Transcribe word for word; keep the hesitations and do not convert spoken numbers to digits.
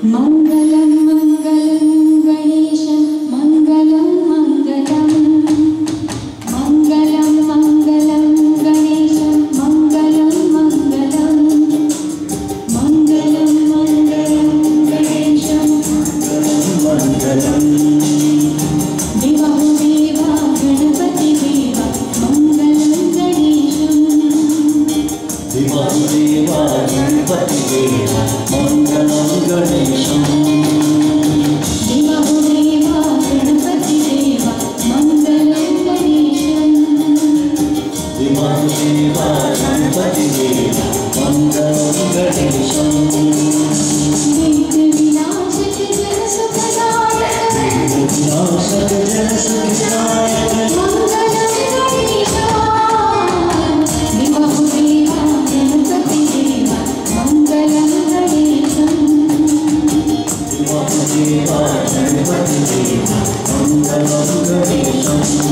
मंगलं मंगलं गणेशं मंगलं मंगलं मंगलं मंगलं गणेशं मंगलं मंगलं मंगलं मंगलं गणेशं मंगलं देवा देवा गणपति देवा मंगलं गणेशं देवा देवा गणपति देवा मंगलं गणेशं देवा देवा गणपति देवा मंगलं गणेशं देवा देवा गणपति देवा मंगलं गणेशं विघ्नविनाशक जनसुखदायक विघ्नविनाशक जनसुखदायक मंगलं गणेशं देवा देवा गणपति देवा मंगलं गणेशं देवा देवा गणपति देवा मंगलं गणेशं